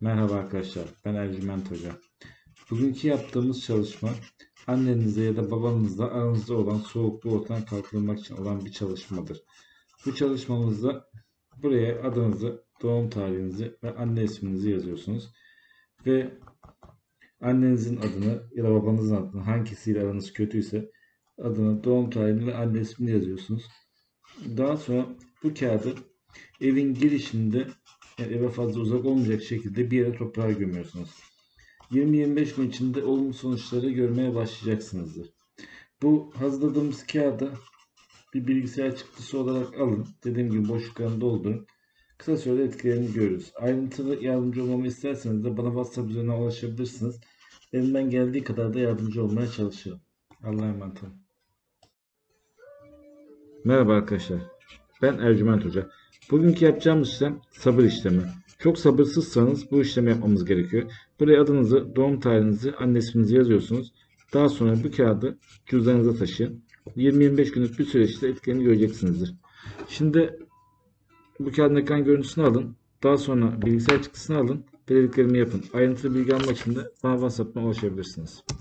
Merhaba arkadaşlar, ben Ercüment Hoca. Bugünkü yaptığımız çalışma, annenizle ya da babanızla aranızda olan soğukluğu ortadan kaldırmak için olan bir çalışmadır. Bu çalışmamızda buraya adınızı, doğum tarihinizi ve anne isminizi yazıyorsunuz. Ve annenizin adını ya da babanızın adını, hangisiyle aranız kötüyse adını, doğum tarihini ve anne ismini yazıyorsunuz. Daha sonra bu kağıdı evin girişinde, yani eve fazla uzak olmayacak şekilde bir yere toprağa gömüyorsunuz. 20-25 gün içinde olumlu sonuçları görmeye başlayacaksınızdır. Bu hazırladığımız kağıdı bir bilgisayar çıktısı olarak alın. Dediğim gibi boşluklarını doldurun. Kısa sürede etkilerini görürüz. Ayrıntılı yardımcı olmamı isterseniz de bana WhatsApp üzerinden ulaşabilirsiniz. Elimden geldiği kadar da yardımcı olmaya çalışırım. Allah'a emanet olun. Merhaba arkadaşlar. Ben Ercüment Hoca. Bugünkü yapacağımız işlem sabır işlemi. Çok sabırsızsanız bu işlemi yapmamız gerekiyor. Buraya adınızı, doğum tarihinizi, anne isminizi yazıyorsunuz. Daha sonra bu kağıdı cüzdanınıza taşıyın. 20-25 günlük bir süreçte etkilerini göreceksinizdir. Şimdi bu kağıdın ekran görüntüsünü alın. Daha sonra bilgisayar çıktısını alın. Dediklerimi yapın. Ayrıntılı bilgi almak için de bana WhatsApp'tan ulaşabilirsiniz.